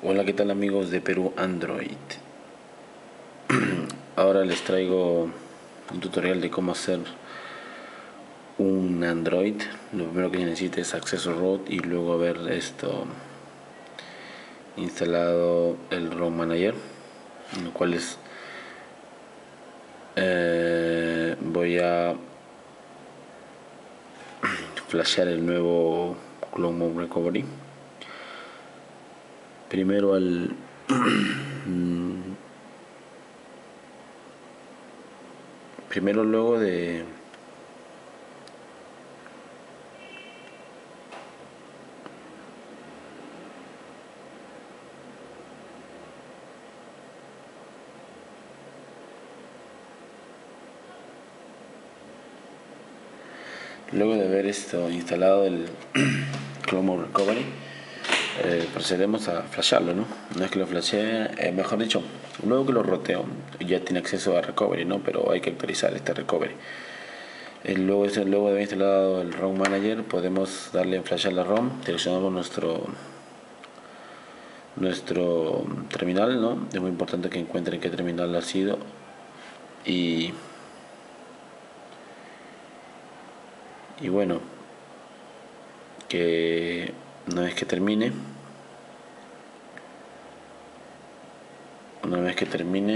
Hola, ¿qué tal amigos de Perú Android? Ahora les traigo un tutorial de cómo hacer un Android. Lo primero que necesita es acceso root y luego haber instalado el ROM Manager, en lo cual voy a flashear el nuevo Clone Mode Recovery. Primero primero luego de haber instalado el Clone Mode Recovery, procedemos a flashearlo, ¿no? Una vez que lo flashee, mejor dicho, luego que lo roteo, ya tiene acceso a recovery, ¿no? Pero hay que actualizar este recovery. Luego de haber instalado el ROM Manager, podemos darle en flashear la ROM, seleccionamos nuestro terminal, ¿no? Es muy importante que encuentren qué terminal ha sido y bueno, que una vez que termine Una vez que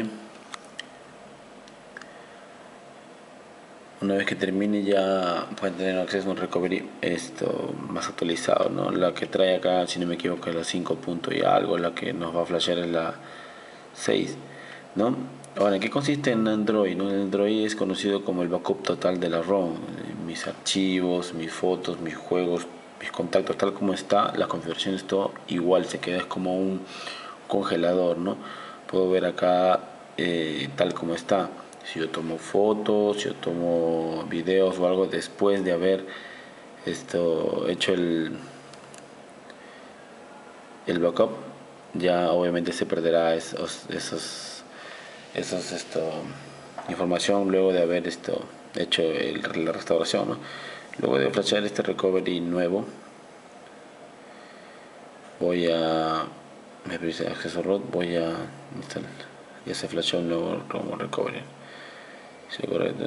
termine ya pueden tener acceso a un recovery más actualizado, ¿no? La que trae acá, si no me equivoco, es la 5 punto y algo, la que nos va a flashear es la 6, ¿no? Ahora, ¿en qué consiste en Android? ¿No? En Android es conocido como el backup total de la ROM. Mis archivos, mis fotos, mis juegos, mis contactos, tal como está, las configuraciones, todo igual se queda, es como un congelador, ¿no? Puedo ver acá tal como está. Si yo tomo fotos, si yo tomo videos o algo después de haber hecho el backup, ya obviamente se perderá información luego de haber hecho la restauración, ¿no? Luego de flashear este recovery nuevo, voy a me dice acceso root, voy a instalar, ya se flasheó un nuevo ROM recovery. Sí, correcto.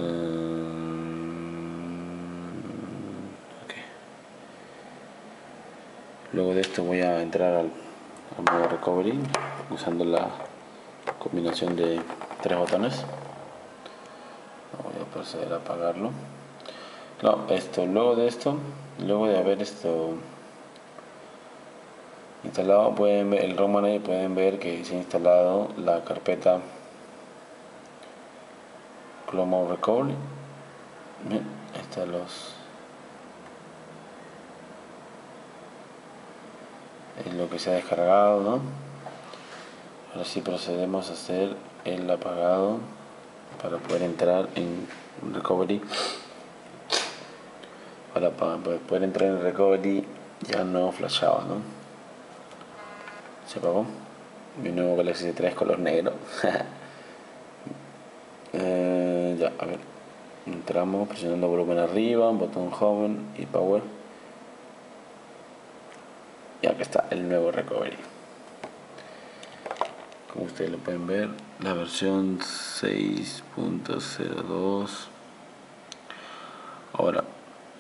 Okay. Luego de esto voy a entrar al modo recovery usando la combinación de 3 botones. Voy a proceder a apagarlo. No, luego de haber instalado, pueden ver el ROM Manager, pueden ver que se ha instalado la carpeta Clone Mode Recovery. Bien, están es lo que se ha descargado, ¿no? Ahora sí procedemos a hacer el apagado para poder entrar en recovery. Para poder entrar en recovery ya no flashaba, ¿no? Se apagó. Mi nuevo Galaxy S3 color negro. Ya, a ver. Entramos presionando volumen arriba, botón home y power. Y acá está el nuevo recovery. Como ustedes lo pueden ver, la versión 6.02. Ahora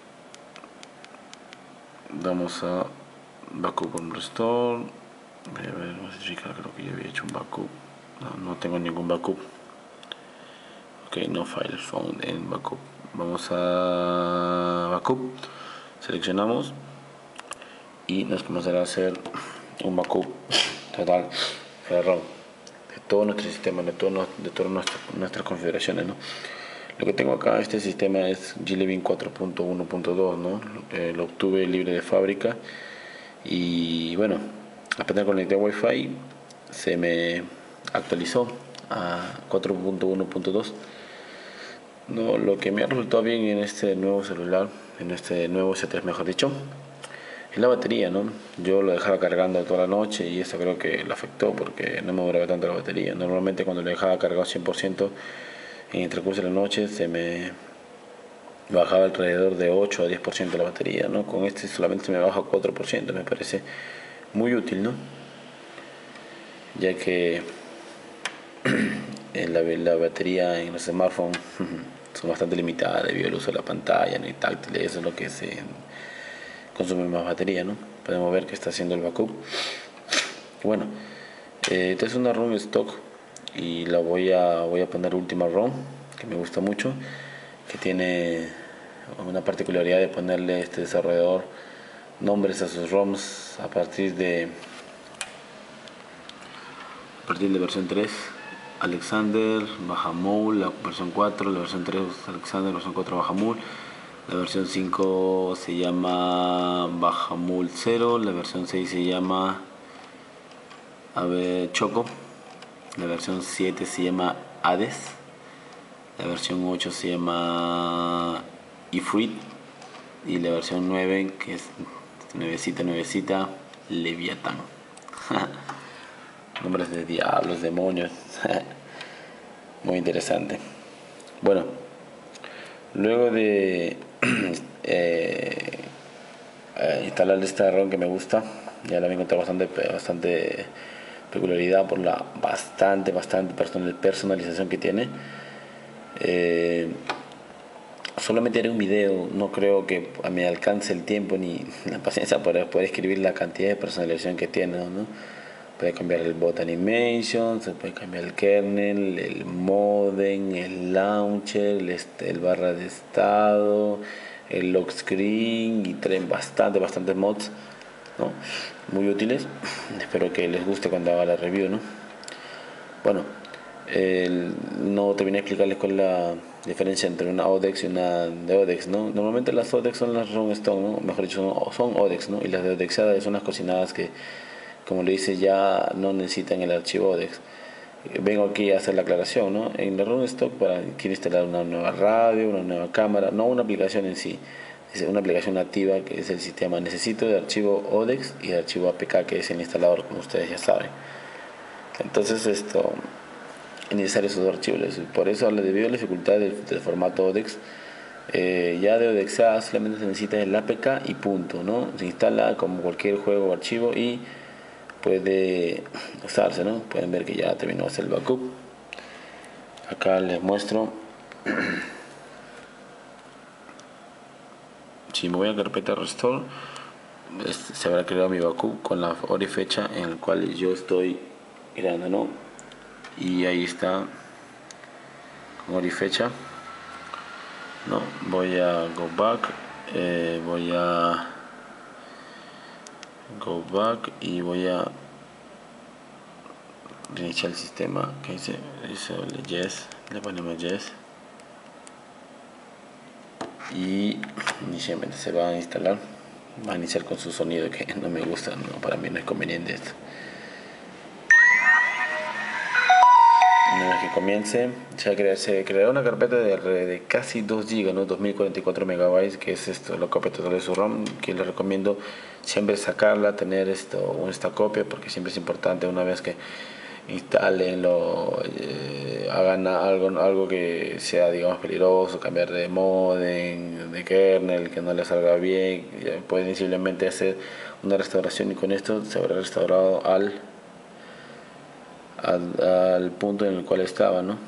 vamos a backup on restore. Voy a ver, verificar, creo que ya había hecho un backup. No tengo ningún backup. Ok, no file found en backup. Vamos a backup, seleccionamos y nos comenzará a hacer un backup total de ROM, de todo nuestro sistema, de todas nuestras configuraciones, ¿no? Lo que tengo acá, este sistema es G-Levin 4.1.2, ¿no? Lo obtuve libre de fábrica y bueno, apenas conecté a Wi-Fi se me actualizó a 4.1.2. No, lo que me ha resultado bien en este nuevo celular, en este nuevo S3 mejor dicho, es la batería, ¿no? Yo lo dejaba cargando toda la noche y eso creo que lo afectó porque no me duraba tanto la batería. Normalmente cuando lo dejaba cargado 100% en el transcurso de la noche se me bajaba alrededor de 8 a 10% la batería, ¿no? Con este solamente se me baja 4%, me parece muy útil, ¿no? ya que la batería en los smartphones son bastante limitadas debido al uso de la pantalla, ¿no? Y táctil, eso es lo que se consume más batería, ¿no? Podemos ver que está haciendo el backup. Bueno, esta es una ROM stock y la voy a poner última ROM, que me gusta mucho, que tiene una particularidad de ponerle este desarrollador nombres a sus ROMs a partir de versión 3, Alexander, Bahamul, la versión 4, la versión 3 Alexander, la versión 4 Bahamul, la versión 5 se llama Bahamul 0, la versión 6 se llama Choco, la versión 7 se llama Hades, la versión 8 se llama Ifrit y la versión 9, que es nuevecita, Leviatán. Nombres de diablos, demonios. Muy interesante. Bueno, luego de instalar esta ROM que me gusta, ya la he encontrado bastante peculiaridad por la bastante personalización que tiene. Solamente haré un video, no creo que me alcance el tiempo ni la paciencia para poder escribir la cantidad de personalización que tiene, ¿no? Puede cambiar el bot animation, se puede cambiar el kernel, el modem, el launcher, el barra de estado, el lock screen, y traen bastantes mods, ¿no? Muy útiles. Espero que les guste cuando haga la review, ¿no? Bueno, no terminé de explicarles cuál es la diferencia entre una ODEX y una de ODEX, ¿no? Normalmente las ODEX son las ROM Stone, ¿no? Mejor dicho, son ODEX, ¿no? Y las de ODEXadas son las cocinadas que, como le dice, ya no necesitan el archivo ODEX. Vengo aquí a hacer la aclaración, ¿no? En la ROM Stock, para quien instalar una nueva radio, una nueva cámara, no una aplicación en sí, es una aplicación nativa que es el sistema. Necesito el archivo ODEX y el archivo APK, que es el instalador, como ustedes ya saben. Entonces esto es necesario esos dos archivos. Por eso, debido a la dificultad del formato ODEX, ya de ODEXA solamente se necesita el APK y punto, ¿no? Se instala como cualquier juego o archivo y puede usarse, ¿no? Pueden ver que ya terminó de hacer el backup. Acá les muestro. Si me voy a carpeta restore, se habrá creado mi backup con la hora y fecha en el cual yo estoy creando, ¿no? Y ahí está, con hora y fecha, ¿no? Voy a go back, y voy a reiniciar el sistema. Que dice yes, le ponemos yes y inicialmente se va a instalar. Va a iniciar con su sonido que no me gusta, no, para mí no es conveniente esto. Una vez que comience, se creará una carpeta de casi 2 GB, ¿no? 2044 MB, que es esto, la copia total de su ROM, que les recomiendo siempre sacarla, tener esta copia, porque siempre es importante una vez que instalen, hagan algo que sea, digamos, peligroso, cambiar de modem, de kernel, que no les salga bien, pueden simplemente hacer una restauración y con esto se habrá restaurado al punto en el cual estaba, ¿no?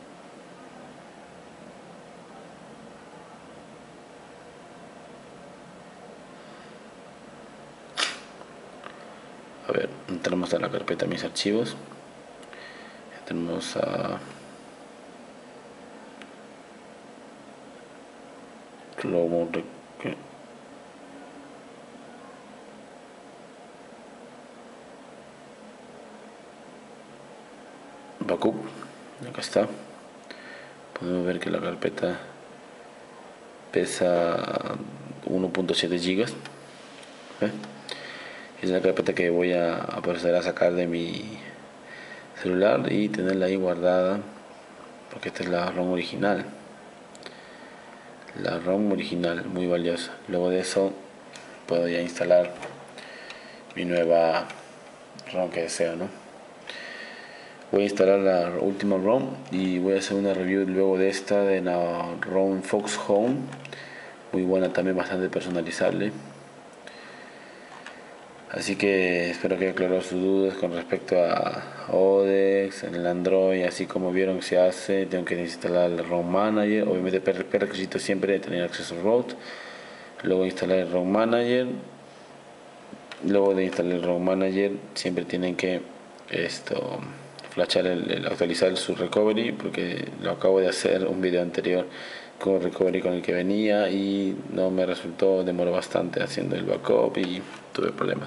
A ver, entramos a la carpeta mis archivos, tenemos a backup, acá está. Podemos ver que la carpeta pesa 1.7 GB. Es la carpeta que voy a proceder a sacar de mi celular y tenerla ahí guardada, porque esta es la ROM original. La ROM original, muy valiosa. Luego de eso puedo ya instalar mi nueva ROM que deseo, ¿no? Voy a instalar la última ROM y voy a hacer una review luego de esta, de la ROM Fox Home, muy buena también, bastante personalizable. Así que espero que haya aclarado sus dudas con respecto a Odex en el Android. Así como vieron que se hace, tengo que instalar el ROM Manager. Obviamente requisito siempre tener acceso al root. Luego instalar el ROM Manager. Luego de instalar el ROM Manager siempre tienen que flashar actualizar su recovery, porque lo acabo de hacer un video anterior con el recovery con el que venía y no me resultó, demoró bastante haciendo el backup y tuve problemas.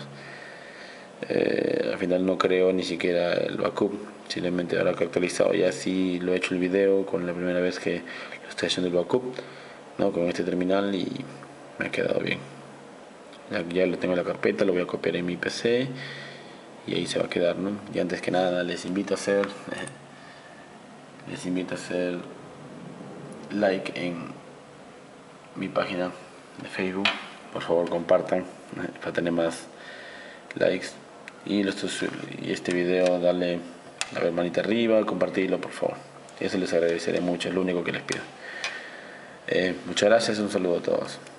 Al final no creo ni siquiera el backup, simplemente ahora que he actualizado ya sí lo he hecho el video con la primera vez que lo estoy haciendo el backup, ¿no? Con este terminal, y me ha quedado bien. Ya lo tengo en la carpeta, lo voy a copiar en mi PC y ahí se va a quedar, ¿no? Y antes que nada les invito a hacer like en mi página de Facebook. Por favor, compartan para tener más likes, y este video darle a ver manita arriba, compartirlo por favor, eso les agradeceré mucho, es lo único que les pido. Muchas gracias, un saludo a todos.